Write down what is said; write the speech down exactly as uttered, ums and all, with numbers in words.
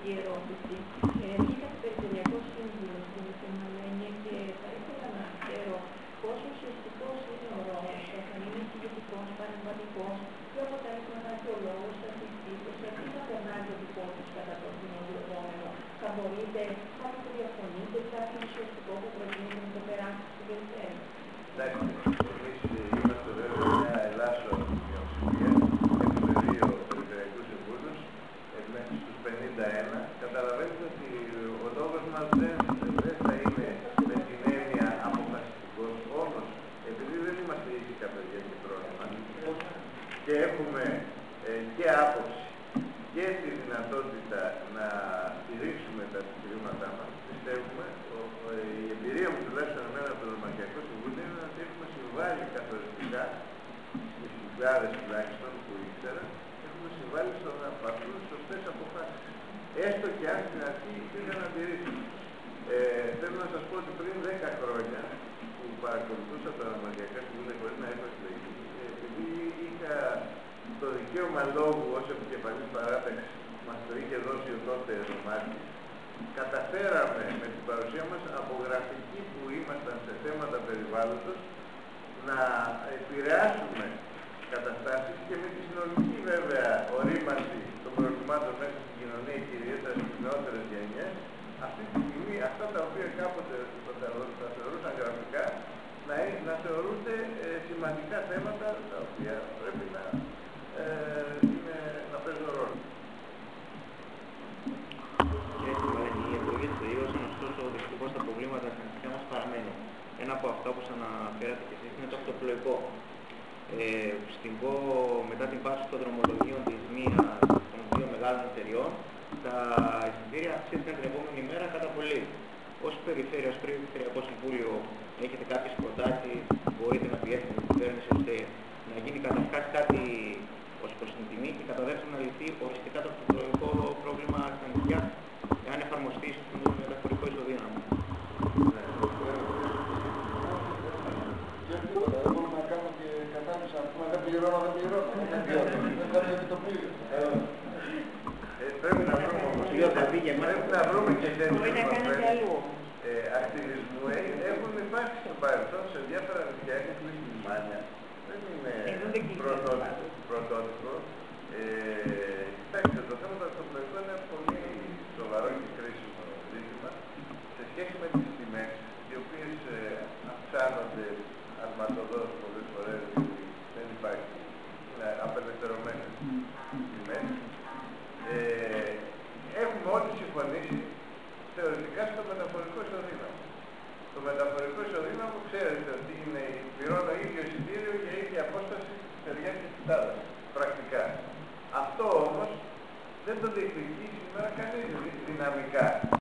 τεχνική ερώτηση. Ε, Βγήκα περιφερειακό σύμβουλο στην Θεμαλένια και θα ήθελα να ξέρω πόσο ουσιαστικός είναι ο ρόλος σας, αν είναι συγκεκριτικός, παρεμβατικός, ποιο αποτέλεσμα έχει ο λόγος σας, η ψήφωση, τι θα περνάει το δικό τους κατά το δημοσιοδόμενο. Θα μπορείτε κάτι που διαφωνείτε, κάτι ουσιαστικό που προτείνετε να το περάσετε στην περιφέρεια. Εντάξει, εμείς είμαστε βέβαια μια ελάσσονα μειοψηφία. Έχουμε δύο περιφερειακούς συμβούλους, μέχρι στους πενήντα ένα. Καταλαβαίνετε ότι ο λόγος μας δεν, δεν θα είναι με την έννοια αποφασιστικός. Όμως, επειδή δεν είμαστε ήσυχα παιδιά και πρόβλημα και έχουμε ε, και άποψη και τη δυνατότητα να στηρίξουμε τα επιχειρήματά μας, πιστεύουμε, ο, ο, η εμπειρία μου τουλάχιστον εμένα από το Δημαρχιακό Συμβούλιο είναι ότι έχουμε συμβάλει καθοριστικά στις χιλιάδες τουλάχιστον που ήξερα, έχουμε συμβάλει στο να πάρουν σωστές αποφάσεις. Έστω και αν στην αρχή υπήρχαν αντιρρήσεις. Ε, θέλω να σας πω ότι πριν δέκα χρόνια που παρακολουθούσα τα Δημαρχιακά Συμβούλια χωρίς να έχω εκλεγεί, επειδή είχα το δικαίωμα λόγου ως επικεφαλής παράταξης, μας το είχε δώσει ο τότε Ρωμάκης, καταφέραμε με την παρουσία μας από γραφική που ήμασταν σε θέματα περιβάλλοντος να επηρεάσουμε καταστάσεις και με τη συνολική βέβαια ορίμανση των προβλημάτων μέσα στην κοινωνία και ιδιαίτερα στις νεότερες γενιές, αυτή τη στιγμή αυτά τα οποία κάποτε θα θεωρούσαν γραφικά να, να θεωρούνται ε, σημαντικά θέματα τα οποία πρέπει να, ε, είναι, να παίζουν ρόλο. Η εκλογή της τελείωσαν, ωστόσο δυστυχώς τα προβλήματα στα νησιά μας παραμένουν. Ένα από αυτά που σας αναφέρατε και εσείς είναι το αυτοπλοϊκό. Ε, στην ΚΟ, μετά την πάυση των δρομολογίων της μίας των δύο μεγάλων εταιριών, τα εισιτήρια αυξήθηκαν την επόμενη μέρα κατά πολύ. Ως περιφέρεια, ως Περιφερειακό Συμβούλιο, έχετε κάποιες προτάσεις, μπορείτε να πιέσετε την κυβέρνηση ώστε να γίνει καταρχάς κάτι ως προς την τιμή και κατά δεύτερον να λυθεί οριστικά το αυτοπλοϊκό πρόβλημα στα νησιά, εάν εφαρμοστεί στο μεταφορικό ισοδύναμο. Δεν πληρώνω, δεν πληρώνω. Δεν θα είναι το πλήρω. Πρέπει να βρούμε όμως. Πρέπει να βρούμε και τέτοιους ακτιβισμού. Έχουν υπάρξει στο παρελθόν σε διάφορα νησιά, έχουν κλείσει λιμάνια. Δεν είναι πρωτότυπο. Κοιτάξτε, το θέμα του αυτοπλοϊκού είναι πολύ σοβαρό και κρίσιμο ζήτημα σε σχέση με τις τιμές, οι οποίες αυξάνονται αρματοδός πολλές φορές, διότι δεν υπάρχει, είναι απελευθερωμένες τιμές. Ε, έχουμε όλοι συμφωνήσει θεωρητικά στο μεταφορικό ισοδύναμο.